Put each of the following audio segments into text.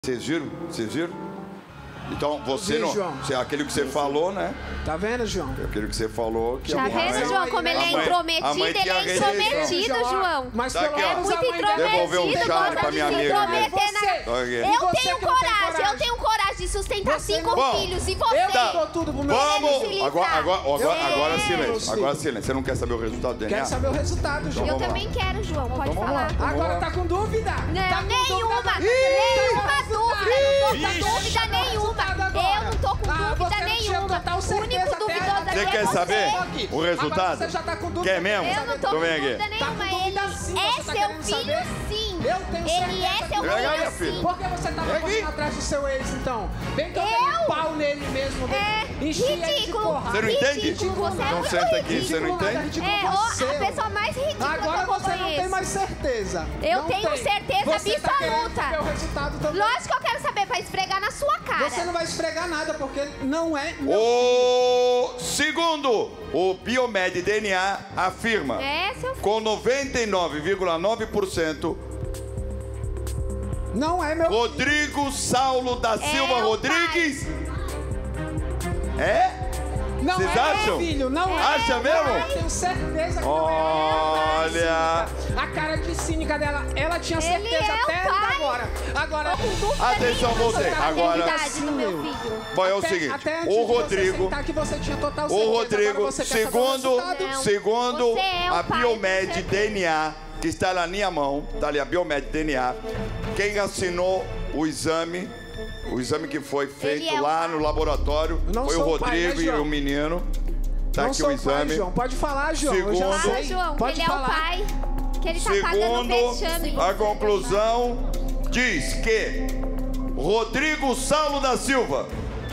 Vocês viram? Vocês viram? Então você não. Aquele que você falou, né? Tá vendo, João? Aquele que você falou que tá vendo, João, como ele é intrometido? Ele é intrometido, João. Mas tá aqui, é muito intrometido, gosta de se intrometer na... Eu tenho coragem de sustentar 5 filhos. E você? Eu dou tudo pro meu filho. Agora silêncio. Agora silêncio. Você não quer saber o resultado do DNA? Quero saber o resultado, João. Eu também quero, João. Pode falar. Agora tá com dúvida? Não, nenhuma. Nenhuma dúvida nenhuma. Eu não tô com dúvida nenhuma. O único duvidoso aqui Você quer saber o resultado? Você já tá com dúvida? Quer mesmo? Eu não tô com dúvida nenhuma. Ele é seu filho, sim. Ele é seu filho, sim. Por que você tava correndo atrás do seu ex, então? Bem que eu dei um pau nele mesmo. Ridículo. Você não entende? Você é não senta aqui, você não entende? A pessoa mais ridícula. Agora você não tem mais certeza. Eu tenho certeza absoluta. Lógico que eu quero saber, pra esfregar na sua cara. Você não vai esfregar nada, porque não é... Segundo, o Biomed DNA afirma, com 99,9%, não é meu... Rodrigo Saulo da Silva Rodrigues. Não Vocês é acham? Filho, não é. Acha mesmo? Eu tenho certeza que não é. Olha. A cara de cínica dela, ela tinha certeza até agora. Agora, atenção você. Agora. Bom, é o seguinte. O Rodrigo. O Rodrigo, segundo a Biomed DNA, que está na minha mão, tá ali a Biomed DNA, quem assinou o exame que foi feito lá no laboratório foi o Rodrigo e o menino. Tá aqui o exame. João. Pode falar, João. Segundo, João, que ele é o pai, que ele tá pagando vexame. A conclusão diz que Rodrigo Saulo da Silva,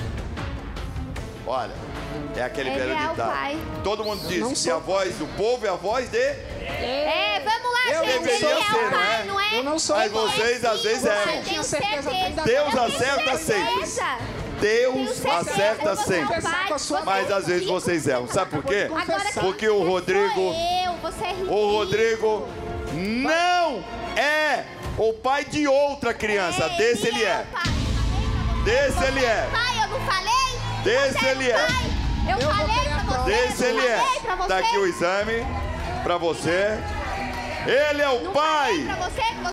olha, é aquele velho ditado. Todo mundo diz que a voz do povo é a voz de... Vamos lá, gente. Ele é o pai, não é? Eu não sou. Mas vocês às vezes erram. Tenho certeza. Deus acerta sempre. Deus acerta sempre. Mas às vezes vocês erram. Sabe por quê? Porque o Rodrigo... O Rodrigo não é o pai de outra criança. Desse ele é. Desse ele é. Pai, eu não falei? Desse ele é. Eu falei pra você. Desse ele é. Tá aqui o exame pra você. Ele é o pai.